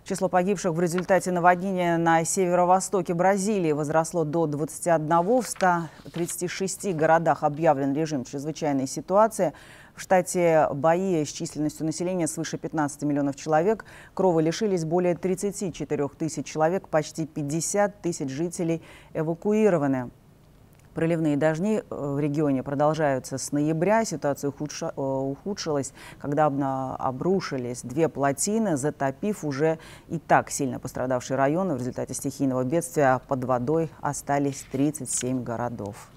Число погибших в результате наводнения на северо-востоке Бразилии возросло до 21. В 136 городах объявлен режим чрезвычайной ситуации. В штате Баия с численностью населения свыше 15 миллионов человек крови лишились более 34 тысяч человек, почти 50 тысяч жителей эвакуированы. Проливные дожди в регионе продолжаются с ноября. Ситуация ухудшилась, когда обрушились две плотины, затопив уже и так сильно пострадавшие районы. В результате стихийного бедствия под водой остались 37 городов.